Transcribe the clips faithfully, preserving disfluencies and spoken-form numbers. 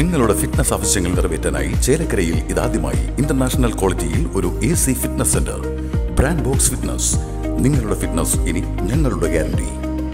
നിങ്ങളുടെ ഫിറ്റ്നസ് ആവശ്യങ്ങൾ നിറവേറ്റാനായി ചേലക്കരയിൽ ഇതാദ്യമായി ഇന്റർനാഷണൽ ക്വാളിറ്റിയിൽ ഒരു A C fitness centre. Brand box fitness. നിങ്ങളുടെ ഫിറ്റ്നസ് ഇനി ഞങ്ങളുടെ ഗ്യാരണ്ടി.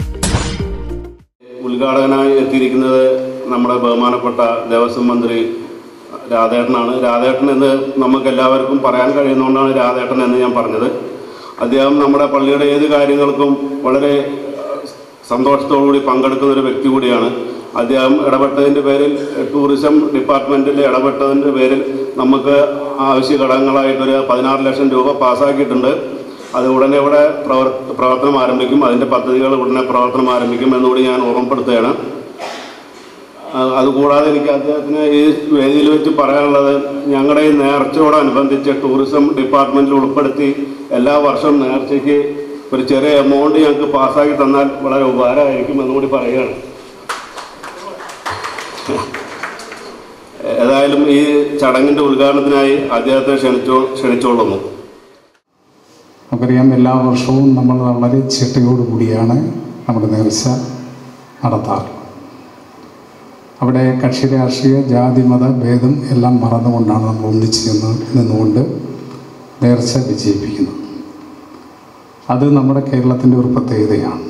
ഉദ്ഘാടകനായി എത്തിയിരിക്കുന്നത് നമ്മുടെ ബഹുമാനപ്പെട്ട ദേവസ്വം മന്ത്രി രാധേട്ടനാണ്. രാധേട്ടൻ എന്ന് നമുക്ക് എല്ലാവർക്കും പറയാൻ കഴിയുന്നതുകൊണ്ടാണ് രാധേട്ടൻ എന്ന് ഞാൻ പറഞ്ഞത്. അദ്ദേഹം നമ്മുടെ പള്ളിയുടെ ഏത് കാര്യങ്ങൾക്കും വളരെ സന്തോഷത്തോടുകൂടി പങ്കെടുക്കുന്ന ഒരു വ്യക്തി കൂടിയാണ്. അദ്ദേഹം ഇടപെട്ടതിൻ്റെ പേരിൽ, ടൂറിസം ഡിപ്പാർട്ട്മെൻറ്റിൽ ഇടപെട്ടതിൻ്റെ പേരിൽ നമുക്ക് ആവശ്യ ഘടകങ്ങളായിട്ടൊരു പതിനാറ് ലക്ഷം രൂപ പാസ്സാക്കിയിട്ടുണ്ട്. അത് ഉടനെ ഇവിടെ പ്രവർ പ്രവർത്തനം ആരംഭിക്കും. അതിൻ്റെ പദ്ധതികൾ ഉടനെ പ്രവർത്തനം ആരംഭിക്കും എന്നുകൂടി ഞാൻ ഓർമ്മപ്പെടുത്തുകയാണ്. അതുകൂടാതെ എനിക്ക് അദ്ദേഹത്തിന് ഈ വേദിയിൽ വെച്ച് പറയാനുള്ളത്, ഞങ്ങളുടെ ഈ നേർച്ചയോടനുബന്ധിച്ച് ടൂറിസം ഡിപ്പാർട്ട്മെൻറ്റിൽ ഉൾപ്പെടുത്തി എല്ലാ വർഷവും നേർച്ചയ്ക്ക് ഒരു ചെറിയ എമൗണ്ട് ഞങ്ങൾക്ക് പാസ്സാക്കി തന്നാൽ വളരെ ഉപകാരമായിരിക്കും എന്നുകൂടി പറയുകയാണ്. ഏതായാലും ഈ ചടങ്ങിൻ്റെ ഉദ്ഘാടനത്തിനായി അദ്ദേഹത്തെ ക്ഷണിച്ചോ ക്ഷണിച്ചോളുന്നു. നമുക്കറിയാം, എല്ലാ വർഷവും നമ്മൾ വളരെ ചിട്ടയോടുകൂടിയാണ് നമ്മുടെ നേർച്ച നടത്താറ്. അവിടെ കക്ഷി രാഷ്ട്രീയ ജാതി മത ഭേദം എല്ലാം മറന്നുകൊണ്ടാണ് നമ്മൾ ഒന്നിച്ച് നിന്ന് നിന്നുകൊണ്ട് നേർച്ച വിജയിപ്പിക്കുന്നത്. അത് നമ്മുടെ കേരളത്തിൻ്റെ ഒരു പ്രത്യേകതയാണ്.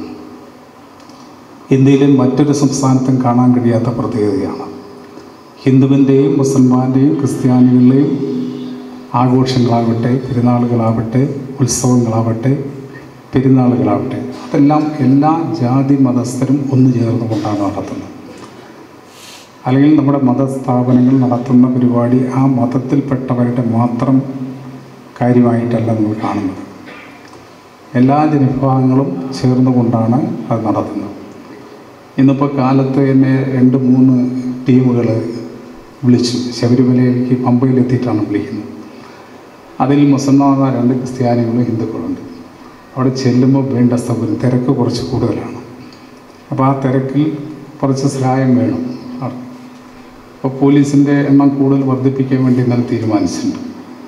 ഇന്ത്യയിലെ മറ്റൊരു സംസ്ഥാനത്തും കാണാൻ കഴിയാത്ത പ്രത്യേകതയാണ്. ഹിന്ദുവിൻ്റെയും മുസൽമാൻ്റെയും ക്രിസ്ത്യാനികളുടെയും ആഘോഷങ്ങളാവട്ടെ, പെരുന്നാളുകളാവട്ടെ, ഉത്സവങ്ങളാവട്ടെ, പെരുന്നാളുകളാവട്ടെ, അതെല്ലാം എല്ലാ ജാതി മതസ്ഥരും ഒന്നു ചേർന്നുകൊണ്ടാണ് നടത്തുന്നത്. അല്ലെങ്കിൽ നമ്മുടെ മതസ്ഥാപനങ്ങൾ നടത്തുന്ന പരിപാടി ആ മതത്തിൽപ്പെട്ടവരുടെ മാത്രം കാര്യമായിട്ടല്ല നമ്മൾ കാണുന്നത്. എല്ലാ ജനവിഭാഗങ്ങളും ചേർന്നുകൊണ്ടാണ് അത് നടത്തുന്നത്. ഇന്നിപ്പോൾ കാലത്ത് തന്നെ രണ്ട് മൂന്ന് ടീമുകൾ വിളിച്ചു. ശബരിമലയിലേക്ക് പമ്പയിലെത്തിയിട്ടാണ് വിളിക്കുന്നത്. അതിൽ മുസൽമാന്മാർ രണ്ട്, ക്രിസ്ത്യാനികളും ഹിന്ദുക്കളുണ്ട്. അവിടെ ചെല്ലുമ്പോൾ വേണ്ട സൗകര്യം, തിരക്ക് കുറച്ച് കൂടുതലാണ്. അപ്പോൾ ആ തിരക്കിൽ കുറച്ച് സഹായം വേണം. അപ്പോൾ പോലീസിൻ്റെ എണ്ണം കൂടുതൽ വർദ്ധിപ്പിക്കാൻ വേണ്ടി ഇന്നലെ തീരുമാനിച്ചിട്ടുണ്ട്.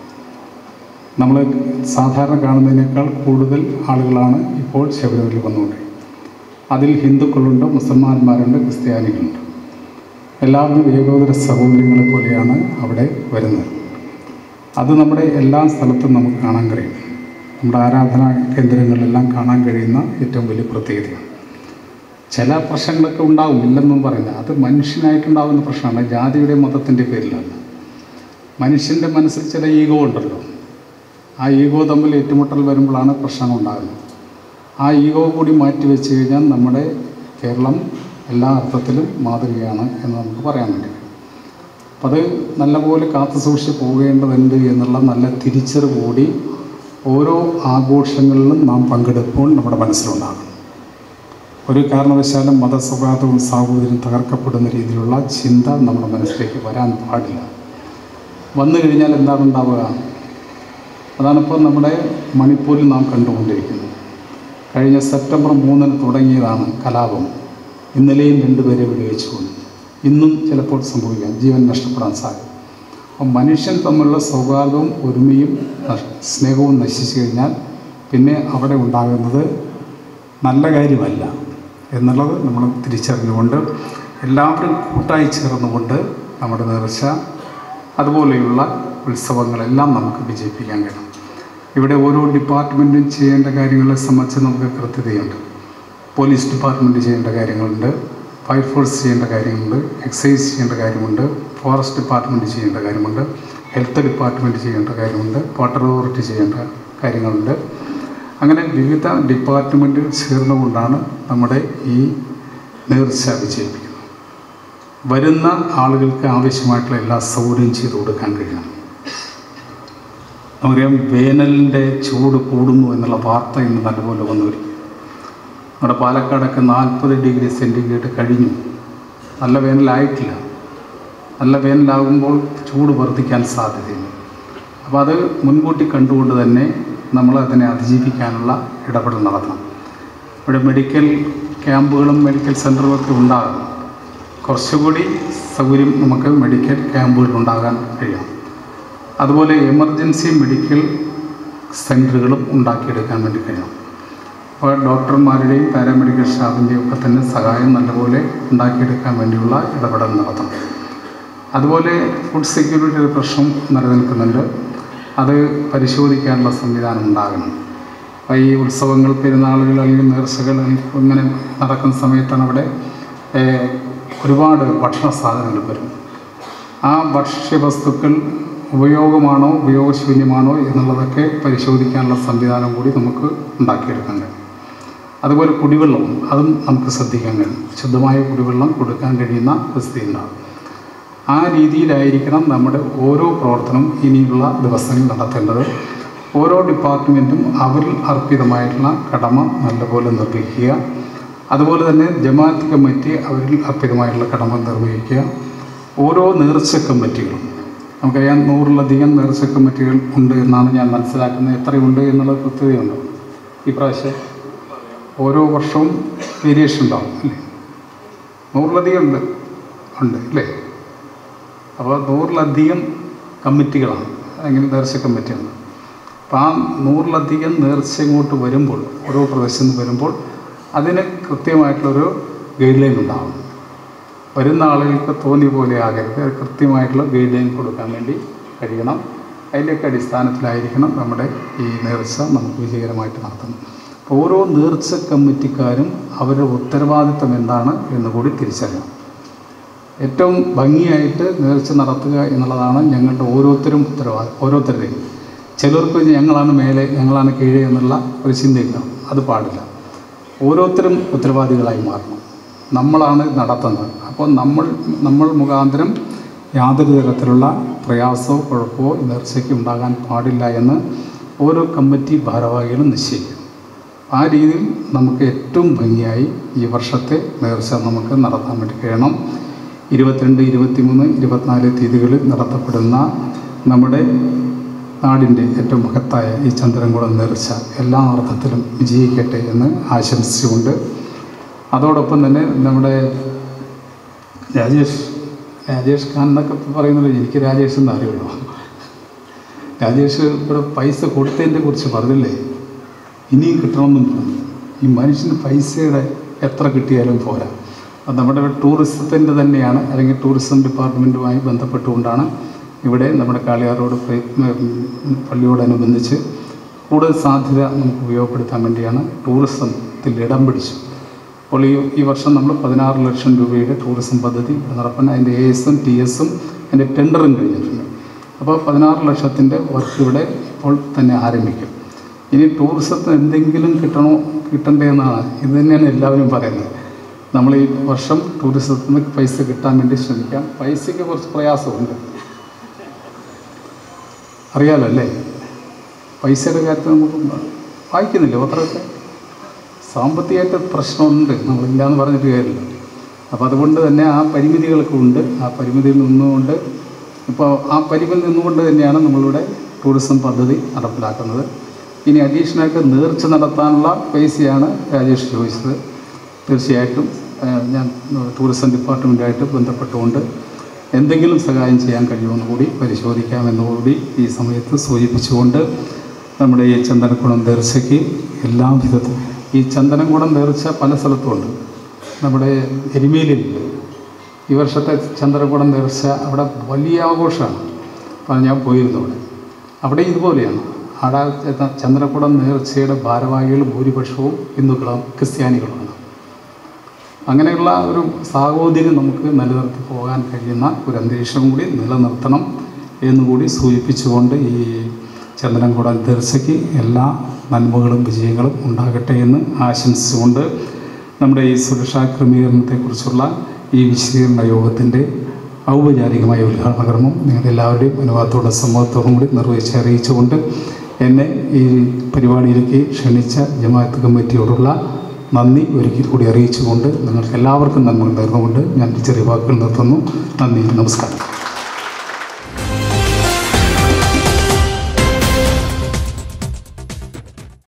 നമ്മൾ സാധാരണ കാണുന്നതിനേക്കാൾ കൂടുതൽ ആളുകളാണ് ഇപ്പോൾ ശബരിമലയിൽ വന്നുകൊണ്ടിരിക്കുന്നത്. അതിൽ ഹിന്ദുക്കളുണ്ട്, മുസൽമാന്മാരുണ്ട്, ക്രിസ്ത്യാനികളുണ്ട്. എല്ലാവരും ഏകോദര സഹോദരങ്ങളെ പോലെയാണ് അവിടെ വരുന്നത്. അത് നമ്മുടെ എല്ലാ സ്ഥലത്തും നമുക്ക് കാണാൻ കഴിയും. നമ്മുടെ ആരാധനാ കേന്ദ്രങ്ങളിലെല്ലാം കാണാൻ കഴിയുന്ന ഏറ്റവും വലിയ പ്രത്യേകതയാണ്. ചില പ്രശ്നങ്ങളൊക്കെ ഉണ്ടാവും, ഇല്ലെന്നും പറയുന്നത്. അത് മനുഷ്യനായിട്ടുണ്ടാകുന്ന പ്രശ്നമാണ്, ജാതിയുടെ മതത്തിൻ്റെ പേരിലല്ല. മനുഷ്യൻ്റെ മനസ്സിൽ ചില ഈഗോ ഉണ്ടല്ലോ. ആ ഈഗോ തമ്മിൽ ഏറ്റുമുട്ടൽ വരുമ്പോഴാണ് പ്രശ്നങ്ങൾ ഉണ്ടാകുന്നത്. ആ ഈഗോ കൂടി മാറ്റി വെച്ച് കഴിഞ്ഞാൽ നമ്മുടെ കേരളം എല്ലാ അർത്ഥത്തിലും മാതൃകയാണ് എന്ന് നമുക്ക് പറയാൻ വേണ്ടി. അപ്പം അത് നല്ലപോലെ കാത്തു സൂക്ഷിച്ച് പോകേണ്ടതുണ്ട് എന്നുള്ള നല്ല തിരിച്ചറിവ് കൂടി ഓരോ ആഘോഷങ്ങളിലും നാം പങ്കെടുക്കുമ്പോൾ നമ്മുടെ മനസ്സിലുണ്ടാകും. ഒരു കാരണവശാലും മതസൗഹാർദ്ദവും സാഹോദര്യം തകർക്കപ്പെടുന്ന രീതിയിലുള്ള ചിന്ത നമ്മുടെ മനസ്സിലേക്ക് വരാൻ പാടില്ല. വന്നു കഴിഞ്ഞാൽ എന്താണ് ഉണ്ടാവുക? അതാണിപ്പോൾ നമ്മുടെ മണിപ്പൂരിൽ നാം കണ്ടുകൊണ്ടിരിക്കുന്നത്. കഴിഞ്ഞ സെപ്റ്റംബർ മൂന്നിന് തുടങ്ങിയതാണ് കലാപം. ഇന്നലെയും രണ്ടുപേരെ വെടിവെച്ചു കൊന്നു. ഇന്നും ചിലപ്പോൾ സംഭവിക്കാം, ജീവൻ നഷ്ടപ്പെടാൻ സാധ്യത. അപ്പം മനുഷ്യൻ തമ്മിലുള്ള സൗഹാർദ്ദവും ഒരുമയും സ്നേഹവും നശിച്ചു കഴിഞ്ഞാൽ പിന്നെ അവിടെ ഉണ്ടാകുന്നത് നല്ല കാര്യമല്ല എന്നുള്ളത് നമ്മൾ തിരിച്ചറിഞ്ഞുകൊണ്ട് എല്ലാവരും കൂട്ടായി ചേർന്നുകൊണ്ട് നമ്മുടെ നേർച്ച അതുപോലെയുള്ള ഉത്സവങ്ങളെല്ലാം നമുക്ക് വിജയിപ്പിക്കാൻ കഴിയും. ഇവിടെ ഓരോ ഡിപ്പാർട്ട്മെൻറ്റും ചെയ്യേണ്ട കാര്യങ്ങളെ സംബന്ധിച്ച് നമുക്ക് കൃത്യതയുണ്ട്. പോലീസ് ഡിപ്പാർട്ട്മെൻറ്റ് ചെയ്യേണ്ട കാര്യങ്ങളുണ്ട്, ഫയർഫോഴ്സ് ചെയ്യേണ്ട കാര്യങ്ങളുണ്ട്, എക്സൈസ് ചെയ്യേണ്ട കാര്യമുണ്ട്, ഫോറസ്റ്റ് ഡിപ്പാർട്ട്മെൻറ്റ് ചെയ്യേണ്ട കാര്യമുണ്ട്, ഹെൽത്ത് ഡിപ്പാർട്ട്മെൻറ്റ് ചെയ്യേണ്ട കാര്യമുണ്ട്, വാട്ടർ അതോറിറ്റി ചെയ്യേണ്ട കാര്യങ്ങളുണ്ട്. അങ്ങനെ വിവിധ ഡിപ്പാർട്ട്മെൻറ്റുകൾ ചേർന്നുകൊണ്ടാണ് നമ്മുടെ ഈ നേർച്ച വിജയിപ്പിക്കുന്നത്. വരുന്ന ആളുകൾക്ക് ആവശ്യമായിട്ടുള്ള എല്ലാ സൗകര്യവും ചെയ്തു കൊടുക്കാൻ കഴിയണം. നമുക്കറിയാം, വേനലിൻ്റെ ചൂട് കൂടുന്നു എന്നുള്ള വാർത്ത ഇന്ന് നല്ലപോലെ വന്നു വരും. നമ്മുടെ പാലക്കാടൊക്കെ നാൽപ്പത് ഡിഗ്രി സെൻറ്റിഗ്രേഡ് കഴിഞ്ഞു. നല്ല വേനലായിട്ടില്ല. നല്ല വേനലാകുമ്പോൾ ചൂട് വർദ്ധിക്കാൻ സാധ്യതയുണ്ട്. അപ്പോൾ അത് മുൻകൂട്ടി കണ്ടുകൊണ്ട് തന്നെ നമ്മൾ അതിനെ അതിജീവിക്കാനുള്ള ഇടപെടൽ നടത്തണം. ഇവിടെ മെഡിക്കൽ ക്യാമ്പുകളും മെഡിക്കൽ സെൻ്ററുകളൊക്കെ ഉണ്ടാകും. കുറച്ചുകൂടി സൗകര്യം നമുക്ക് മെഡിക്കൽ ക്യാമ്പുകൾ ഉണ്ടാകാൻ കഴിയണം. അതുപോലെ എമർജൻസി മെഡിക്കൽ സെൻ്ററുകളും ഉണ്ടാക്കിയെടുക്കാൻ വേണ്ടി കഴിയണം. അപ്പോൾ ഡോക്ടർമാരുടെയും പാരാമെഡിക്കൽ സ്റ്റാഫിൻ്റെയും ഒക്കെ തന്നെ സഹായം നല്ലപോലെ ഉണ്ടാക്കിയെടുക്കാൻ വേണ്ടിയുള്ള ഇടപെടൽ നടത്തണം. അതുപോലെ ഫുഡ് സെക്യൂരിറ്റിയുടെ പ്രശ്നം നിലനിൽക്കുന്നുണ്ട്. അത് പരിശോധിക്കാനുള്ള സംവിധാനം ഉണ്ടാകണം. ഈ ഉത്സവങ്ങൾ, പെരുന്നാളുകൾ അല്ലെങ്കിൽ നേർച്ചകൾ ഇങ്ങനെ നടക്കുന്ന സമയത്താണ് അവിടെ ഒരുപാട് ഭക്ഷണ സാധനങ്ങൾ വരും. ആ ഭക്ഷ്യവസ്തുക്കൾ ഉപയോഗമാണോ ഉപയോഗശൂന്യമാണോ എന്നുള്ളതൊക്കെ പരിശോധിക്കാനുള്ള സംവിധാനം കൂടി നമുക്ക് ഉണ്ടാക്കിയെടുക്കാൻ കഴിയും. അതുപോലെ കുടിവെള്ളം, അതും നമുക്ക് ശ്രദ്ധിക്കാൻ കഴിയും. ശുദ്ധമായ കുടിവെള്ളം കൊടുക്കാൻ കഴിയുന്ന സ്ഥിതി ഉണ്ടാകും. ആ രീതിയിലായിരിക്കണം നമ്മുടെ ഓരോ പ്രവർത്തനം ഇനിയുള്ള ദിവസങ്ങളിൽ നടത്തേണ്ടത്. ഓരോ ഡിപ്പാർട്ട്മെൻറ്റും അവരിൽ അർപ്പിതമായിട്ടുള്ള കടമ നല്ലപോലെ നിർവഹിക്കുക. അതുപോലെ തന്നെ ജമാഅത്ത് കമ്മിറ്റി അവരിൽ അർപ്പിതമായിട്ടുള്ള കടമ നിർവഹിക്കുക. ഓരോ നേർച്ച കമ്മിറ്റികളും, നമുക്കറിയാം നൂറിലധികം നേർച്ച കമ്മിറ്റികൾ ഉണ്ട് എന്നാണ് ഞാൻ മനസ്സിലാക്കുന്നത്. എത്രയുണ്ട് എന്നുള്ള കൃത്യതയുണ്ടോ ഈ പ്രാവശ്യം? ഓരോ വർഷവും വേരിയേഷൻ ഉണ്ടാവും അല്ലേ? നൂറിലധികം ഉണ്ട് ഉണ്ട് അല്ലേ? അപ്പോൾ നൂറിലധികം കമ്മിറ്റികളാണ്, അല്ലെങ്കിൽ നേർച്ച കമ്മിറ്റിയാണ്. അപ്പോൾ ആ നൂറിലധികം നേർച്ച ഇങ്ങോട്ട് വരുമ്പോൾ, ഓരോ പ്രദേശത്ത് നിന്ന് വരുമ്പോൾ അതിന് കൃത്യമായിട്ടുള്ളൊരു ഗൈഡ് ലൈൻ ഉണ്ടാകും. വരുന്ന ആളുകൾക്ക് തോന്നിയ പോലെ ആകരുത്, കൃത്യമായിട്ടുള്ള ഗൈഡ് ലൈൻ കൊടുക്കാൻ വേണ്ടി കഴിയണം. അതിൻ്റെയൊക്കെ അടിസ്ഥാനത്തിലായിരിക്കണം നമ്മുടെ ഈ നേർച്ച നമുക്ക് വിജയകരമായിട്ട് നടത്തുന്നത്. അപ്പോൾ ഓരോ നേർച്ച കമ്മിറ്റിക്കാരും അവരുടെ ഉത്തരവാദിത്വം എന്താണ് എന്ന് കൂടി തിരിച്ചറിയണം. ഏറ്റവും ഭംഗിയായിട്ട് നേർച്ച നടത്തുക എന്നുള്ളതാണ് ഞങ്ങളുടെ ഓരോരുത്തരും ഉത്തരവാദിത്വം. ഓരോരുത്തരുടെയും ചിലർക്ക് ഞങ്ങളാണ് മേലെ, ഞങ്ങളാണ് കീഴേ എന്നുള്ള ഒരു ചിന്തയുണ്ടാവും. അത് പാടില്ല. ഓരോരുത്തരും ഉത്തരവാദികളായി മാറണം. നമ്മളാണ് നടത്തുന്നത്. അപ്പോൾ നമ്മൾ നമ്മൾ മുഖാന്തരം യാതൊരു തരത്തിലുള്ള പ്രയാസമോ കുഴപ്പമോ നേർച്ചയ്ക്ക് ഉണ്ടാകാൻ പാടില്ല എന്ന് ഓരോ കമ്മിറ്റി ഭാരവാഹികളും നിശ്ചയിക്കും. ആ രീതിയിൽ നമുക്ക് ഏറ്റവും ഭംഗിയായി ഈ വർഷത്തെ നേർച്ച നമുക്ക് നടത്താൻ വേണ്ടി കഴിയണം. ഇരുപത്തിരണ്ട്, ഇരുപത്തിമൂന്ന്, ഇരുപത്തിനാല് തീയതികളിൽ നടത്തപ്പെടുന്ന നമ്മുടെ നാടിൻ്റെ ഏറ്റവും മഹത്തായ ഈ ചന്ദ്രൻകുളം നേർച്ച എല്ലാ അർത്ഥത്തിലും വിജയിക്കട്ടെ എന്ന് ആശംസിച്ചുകൊണ്ട്, അതോടൊപ്പം തന്നെ നമ്മുടെ രാജേഷ് രാജേഷ് ഖാൻ എന്നൊക്കെ പറയുന്നത്, എനിക്ക് രാജേഷ് എന്ന് അറിയുള്ളൂ. രാജേഷ് ഇവിടെ പൈസ കൊടുത്തതിനെ കുറിച്ച് പറഞ്ഞില്ലേ, ഇനിയും കിട്ടണമെന്നും പറഞ്ഞു. ഈ മനുഷ്യന് പൈസയുടെ എത്ര കിട്ടിയാലും പോരാ. അത് നമ്മുടെ ടൂറിസത്തിൻ്റെ തന്നെയാണ്, അല്ലെങ്കിൽ ടൂറിസം ഡിപ്പാർട്ട്മെൻറ്റുമായി ബന്ധപ്പെട്ടുകൊണ്ടാണ് ഇവിടെ നമ്മുടെ കാളിയാർ റോഡ് പള്ളിയോടനുബന്ധിച്ച് കൂടുതൽ സാധ്യത നമുക്ക് ഉപയോഗപ്പെടുത്താൻ വേണ്ടിയാണ് ടൂറിസത്തിൽ ഇടം പിടിച്ചു. അപ്പോൾ ഈ ഈ വർഷം നമ്മൾ പതിനാറ് ലക്ഷം രൂപയുടെ ടൂറിസം പദ്ധതി നടപ്പാൻ, അതിൻ്റെ എ എസും ടി എസും അതിൻ്റെ ടെൻഡറും കഴിഞ്ഞിട്ടുണ്ട്. അപ്പോൾ പതിനാറ് ലക്ഷത്തിൻ്റെ വർക്ക് ഇവിടെ ഇപ്പോൾ തന്നെ ആരംഭിക്കും. ഇനി ടൂറിസത്തിന് എന്തെങ്കിലും കിട്ടണോ കിട്ടണ്ടേ എന്നാണ്, ഇത് തന്നെയാണ് എല്ലാവരും പറയുന്നത്. നമ്മൾ ഈ വർഷം ടൂറിസത്തിന് പൈസ കിട്ടാൻ വേണ്ടി ശ്രമിക്കാം. പൈസയ്ക്ക് കുറച്ച് പ്രയാസമുണ്ട്, അറിയാലോ അല്ലേ? പൈസയുടെ കാര്യത്തിൽ നമുക്ക് വായിക്കുന്നില്ല പത്രമൊക്കെ. സാമ്പത്തികമായിട്ട് പ്രശ്നമുണ്ട്, നമ്മളില്ലാന്ന് പറഞ്ഞിട്ട് കാര്യമില്ല. അപ്പോൾ അതുകൊണ്ട് തന്നെ ആ പരിമിതികളൊക്കെ ഉണ്ട്. ആ പരിമിതിയിൽ നിന്നുകൊണ്ട് ഇപ്പോൾ ആ പരിമിതി നിന്നുകൊണ്ട് തന്നെയാണ് നമ്മളിവിടെ ടൂറിസം പദ്ധതി നടപ്പിലാക്കുന്നത്. ഇനി അഡീഷണലായിട്ട് നേർച്ച നടത്താനുള്ള പൈസയാണ് രാജേഷ് ചോദിച്ചത്. തീർച്ചയായിട്ടും ഞാൻ ടൂറിസം ഡിപ്പാർട്ട്മെൻറ്റുമായിട്ട് ബന്ധപ്പെട്ടുകൊണ്ട് എന്തെങ്കിലും സഹായം ചെയ്യാൻ കഴിയുമെന്ന് കൂടി പരിശോധിക്കാമെന്നുകൂടി ഈ സമയത്ത് സൂചിപ്പിച്ചുകൊണ്ട്, നമ്മുടെ ഈ ചന്ദനക്കുളം നേർച്ചയ്ക്ക് എല്ലാ വിധത്തിലും, ഈ ചന്ദനക്കുളം നേർച്ച പല സ്ഥലത്തുമുണ്ട്. നമ്മുടെ എരുമേലിയിലുണ്ട് ഈ വർഷത്തെ ചന്ദനക്കുളം നേർച്ച. അവിടെ വലിയ ആഘോഷമാണ്. അപ്പോൾ ഞാൻ പോയിരുന്നു അവിടെ. അവിടെ ഇതുപോലെയാണ്. അവിടെ ചന്ദനക്കുളം നേർച്ചയുടെ ഭാരവാഹികൾ ഭൂരിപക്ഷവും ഹിന്ദുക്കളും ക്രിസ്ത്യാനികളുമാണ്. അങ്ങനെയുള്ള ഒരു സാഹോദര്യം നമുക്ക് നിലനിർത്തി പോകാൻ കഴിയുന്ന ഒരു അന്തരീക്ഷം കൂടി നിലനിർത്തണം എന്നുകൂടി സൂചിപ്പിച്ചുകൊണ്ട് ഈ ചന്ദനക്കുളം നേർച്ചയ്ക്ക് എല്ലാ നന്മകളും വിജയങ്ങളും ഉണ്ടാകട്ടെ എന്ന് ആശംസിച്ചുകൊണ്ട്, നമ്മുടെ ഈ സുരക്ഷാ ക്രമീകരണത്തെക്കുറിച്ചുള്ള ഈ വിശദീകരണ യോഗത്തിൻ്റെ ഔപചാരികമായ ഉദ്ഘാടന കർമ്മം നിങ്ങളെല്ലാവരുടെയും അനുവാദത്തോടെ സമ്മതത്തോടും കൂടി നിർവഹിച്ച് അറിയിച്ചുകൊണ്ട്, എന്നെ ഈ പരിപാടിയിലേക്ക് ക്ഷണിച്ച ജമാഅത്ത് കമ്മിറ്റിയോടുള്ള നന്ദി ഒരിക്കൽ കൂടി അറിയിച്ചുകൊണ്ട്, നിങ്ങൾക്ക് എല്ലാവർക്കും നന്മ നേർന്നുകൊണ്ട് ഞാൻ ചെറിയ വാക്കുകൾ നിർത്തുന്നു. നന്ദി, നമസ്കാരം.